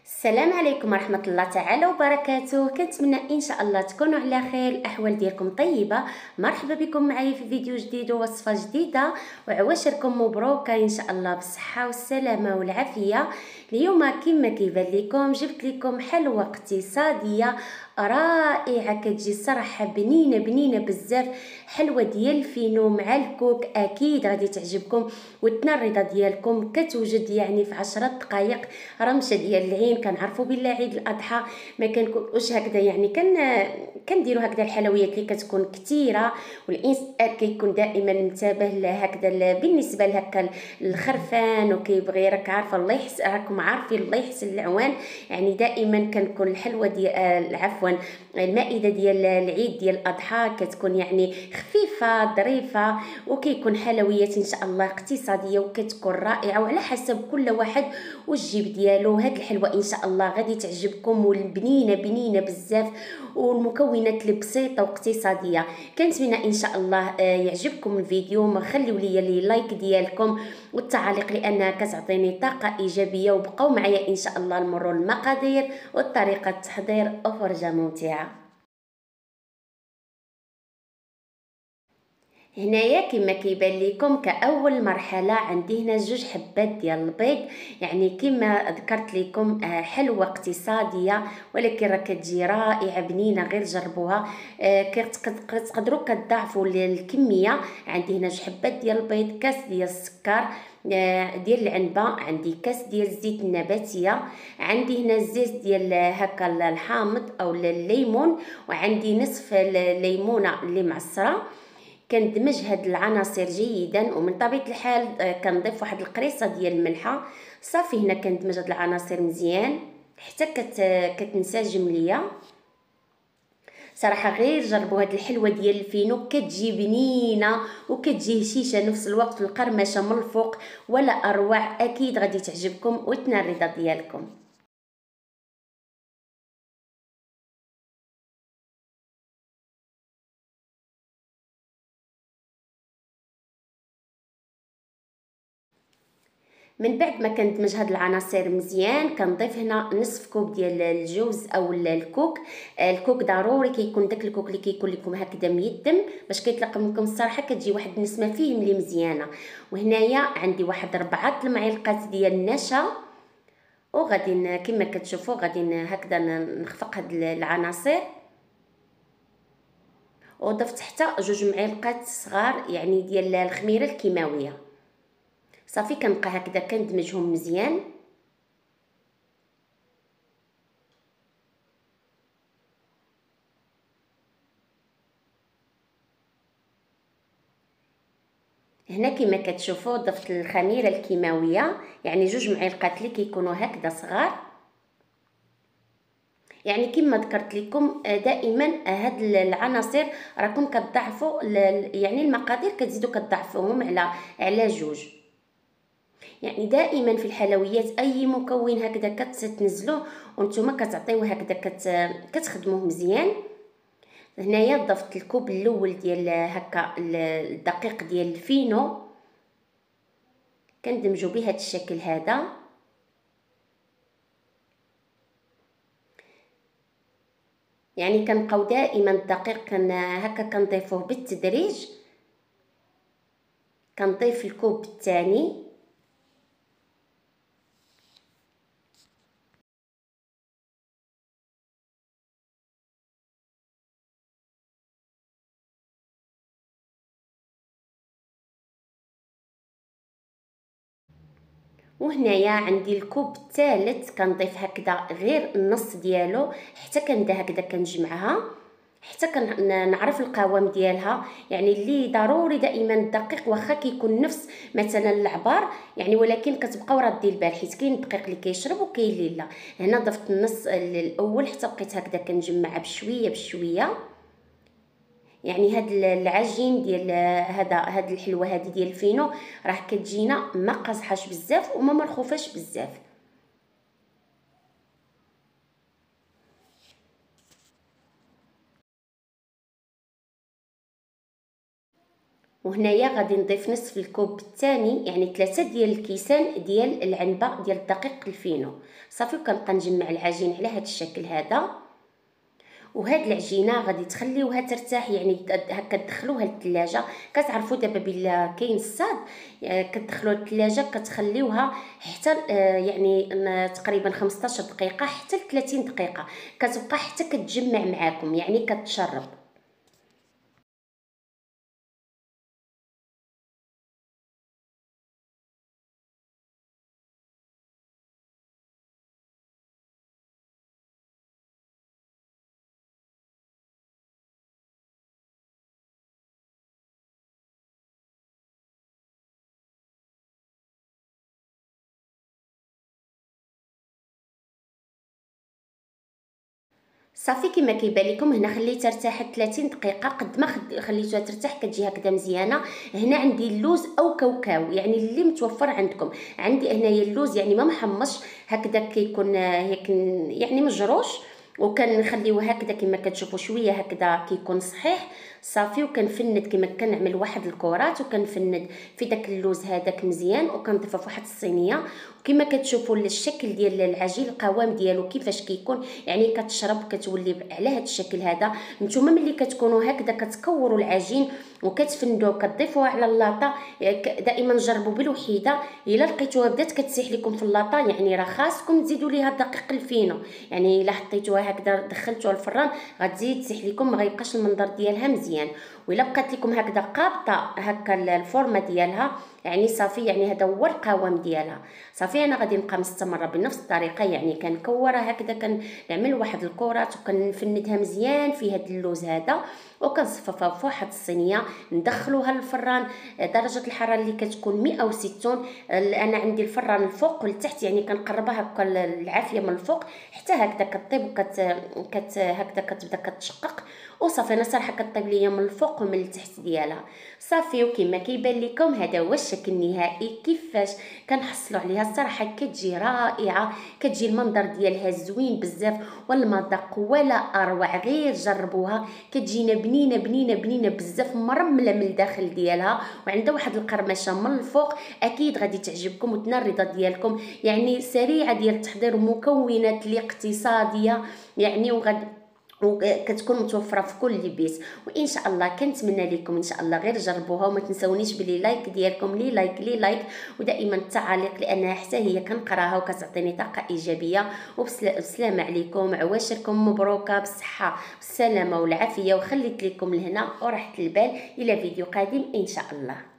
السلام عليكم ورحمة الله تعالى وبركاته. كنتمنى ان شاء الله تكونوا على خير، الاحوال ديالكم طيبة. مرحبا بكم معايا في فيديو جديد ووصفة جديدة، وعواشركم مبروكة ان شاء الله بالصحة والسلامة والعافية. اليوم كما كيبان لكم جبت لكم حلوة اقتصادية رائعة، كتجي صراحة بنينة بزاف. حلوة ديال الفينو مع الكوك، اكيد غادي تعجبكم والتنريضه ديالكم كتوجد يعني في 10 دقائق. رمشه ديال العين، كنعرفوا بالله عيد الاضحى ما كنكونوش هكذا، يعني كنديروا هكذا الحلويات اللي كتكون كثيره، والانسان كيكون دائما منتبه هكذا بالنسبه لهكا الخرفان وكيبغي، راك عارفه الله يحسن، راكم عارفين الله يحسن العوان. يعني دائما كنكون الحلوه ديال عفوا المائده ديال العيد ديال الاضحى كتكون يعني خفيفه ظريفه، وكيكون حلويات ان شاء الله اقتصاديه وكتكون رائعه، وعلى حسب كل واحد والجيب ديالو. هاد الحلوه ان شاء الله غادي تعجبكم، والبنينه بزاف، والمكونات البسيطه واقتصاديه. كنتمنى ان شاء الله يعجبكم الفيديو. ما خليو لي لايك ديالكم والتعاليق لانها كتعطيني طاقه ايجابيه، وبقوا معايا ان شاء الله نمروا المقادير وطريقه التحضير وفرجه ممتعه. هنايا كما كيبان لكم كاول مرحله عندي هنا 2 حبات ديال البيض. يعني كما ذكرت لكم حلوه اقتصاديه، ولكن راه كتجي رائعه بنينه، غير جربوها. كتقدروا كتضاعفوا الكميه. عندي هنا 2 حبات ديال البيض، كاس ديال السكر ديال العنبه، عندي كاس ديال الزيت النباتيه، عندي هنا الزيت ديال هكا الحامض او الليمون، وعندي نصف الليمونه اللي معصره. كندمج هاد العناصر جيدا، ومن طبيعه الحال كنضيف واحد القريصه ديال الملحه. صافي هنا كندمج هاد العناصر مزيان حتى كتنسجم ليا. صراحه غير جربوا هاد الحلوه ديال الفينو، كتجي بنينه وكتجي هشيشه نفس الوقت، القرمشه من الفوق ولا اروع. اكيد غادي تعجبكم وتنال الرضا ديالكم. من بعد ما كندمج هاد العناصر مزيان، كنضيف هنا نصف كوب ديال الجوز او الكوك. الكوك ضروري كيكون داك الكوك اللي كيكون لكم هكذا ميدم، باش كيطلق منكم الصراحه كتجي واحد النسمه فيه ملي مزيانه. وهنايا عندي واحد 4 المعالق ديال النشا، وغادي كما كتشوفوا غادي هكذا نخفق هاد العناصر. وضفت حتى 2 معالق صغار يعني ديال الخميره الكيماويه. صافي كنبقى هكذا كندمجهم مزيان. هنا كما كتشوفوا ضفت الخميره الكيماويه، يعني 2 معالق اللي كيكونوا هكذا صغار. يعني كما ذكرت لكم دائما هاد العناصر راكم كتضاعفوا يعني المقادير كتزيدوا كتضاعفوهم على 2. يعني دائما في الحلويات اي مكون هكذا كتنزلوه وانتم كتعطيوه هكذا كتخدموه مزيان. هنايا ضفت الكوب الاول ديال هكا الدقيق ديال الفينو، كندمجو بهذا الشكل هذا. يعني كنبقاو دائما الدقيق هكا كنضيفوه بالتدريج. كنضيف الكوب الثاني، وهنايا عندي الكوب الثالث كنضيف هكذا غير النص ديالو حتى كنبدا هكذا كنجمعها حتى كنعرف القوام ديالها. يعني اللي ضروري دائما الدقيق واخا كيكون نفس مثلا العبار يعني، ولكن كتبقاو ردي البال حيت كاين الدقيق اللي كيشرب وكاين اللي لا. هنا ضفت النص الاول حتى بقيت هكذا كنجمعها بشويه. يعني هاد العجين ديال هاد الحلوه هذه ديال الفينو راه كتجينا ما قاصحاش بزاف وما مرخوفاش بزاف. وهنايا غادي نضيف نصف الكوب الثاني يعني 3 ديال الكيسان ديال العنبه ديال الدقيق الفينو. صافي وكنبقى نجمع العجين على هذا الشكل هذا. وهاد العجينه غادي تخليوها ترتاح يعني هكا تدخلوها للثلاجه. كتعرفوا دابا بلا كاين الصاد كتدخلوها للثلاجه كتخليوها حتى يعني تقريبا 15 دقيقه حتى 30 دقيقه كتبقى حتى كتجمع معاكم يعني كتشرب. صافي كما كيبان لكم هنا خليتها ارتاحت 30 دقيقه. قد ما خليتوها ترتاح كتجي هكذا مزيانه. هنا عندي اللوز او كاوكاو يعني اللي متوفر عندكم. عندي هنايا اللوز يعني ما محمص هكذا كيكون هيك يعني مجروش وكنخليوه هكذا كما كتشوفوا شويه هكذا كيكون صحيح. صافي وكنفند كما كنعمل واحد الكرات وكنفند في داك اللوز هذاك مزيان وكنضيفه في واحد الصينيه. وكما كتشوفوا الشكل ديال العجين القوام ديالو كيفاش كيكون يعني كتشرب كتولي على هذا الشكل هذا. نتوما ملي كتكونوا هكذا كتكوروا العجين وكتفندوه كتضيفوها على اللاطه دائما جربوا بالوحيده. الا لقيتوها بدات كتسيح لكم في اللاطه يعني راه خاصكم تزيدوا ليها الدقيق الفينو. يعني الا حطيتوها هكذا دخلتوها الفران غتزيد تسيح لكم ما غيبقاش المنظر ديالها مزيان. وإلا بقات لكم هكذا قابطه هكا الفورمه ديالها يعني صافي يعني هذا هو القوام ديالها. صافي انا غادي نبقى مستمره بنفس الطريقه يعني كنكورها هكذا كنعمل واحد الكرات وكنفندها مزيان في هذا اللوز هذا وكنصففها في واحد الصينيه ندخلوها للفران. درجه الحراره اللي كتكون 160. انا عندي الفران الفوق والتحت يعني كنقربها هكا العافيه من الفوق حتى هكذا كطيب هكذا كتبدا كتشقق. وصافي انا صراحه كطيب ليا من الفوق ومن التحت ديالها. صافي وكما كيبان لكم هذا هو الشكل النهائي كيفاش كنحصلوا عليها. الصراحه كتجي رائعه كتجي المنظر ديالها زوين بزاف والمذاق ولا اروع. غير جربوها كتجينا بنينه بنينه بنينه بزاف مرمله من الداخل ديالها وعندها واحد القرمشه من الفوق. اكيد غادي تعجبكم وتنال الرضا ديالكم. يعني سريعه ديال التحضير ومكونات اللي اقتصاديه يعني وكتكون متوفره في كل بيت. وان شاء الله كنتمنى لكم ان شاء الله غير جربوها وما تنسونيش بلي لايك ديالكم لي لايك ودائما التعاليق لانها حتى هي كنقراها وكتعطيني طاقه ايجابيه. وبسلامه عليكم عواشركم مبروكه بالصحه والسلامه والعافيه وخليت لكم الهنا وراحه البال. الى فيديو قادم ان شاء الله.